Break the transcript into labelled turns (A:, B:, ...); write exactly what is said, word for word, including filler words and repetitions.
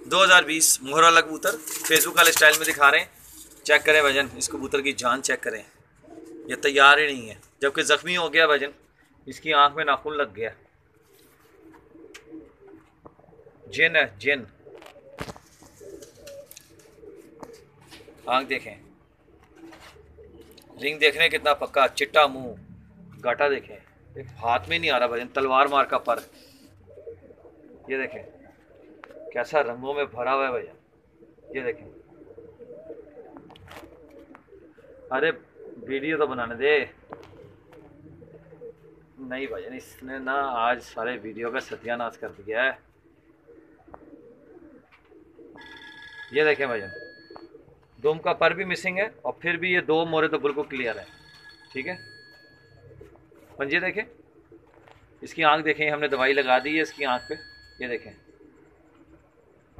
A: दो हज़ार बीस मोहर वाला कबूतर फेसबुक वाले स्टाइल में दिखा रहे हैं। चेक करें वजन, इस कबूतर की जान चेक करें, ये तैयार ही नहीं है, जबकि ज़ख्मी हो गया वजन, इसकी आंख में नाखून लग गया। जिन है जिन, आंख देखें, रिंग देखने कितना पक्का, चिट्टा मुंह, गाटा देखें, हाथ में नहीं आ रहा वजन, तलवार मार का पर। ये देखें कैसा रंगों में भरा हुआ है वजन, ये देखें। अरे वीडियो तो बनाने दे। नहीं भजन, इसने ना आज सारे वीडियो का सत्यानाश कर दिया है। ये देखें भजन, दुम का पर भी मिसिंग है और फिर भी ये दो मोरे तो बिल्कुल क्लियर है। ठीक है, पंजे देखें, इसकी आंख देखें, हमने दवाई लगा दी है इसकी आंख पे, ये देखें।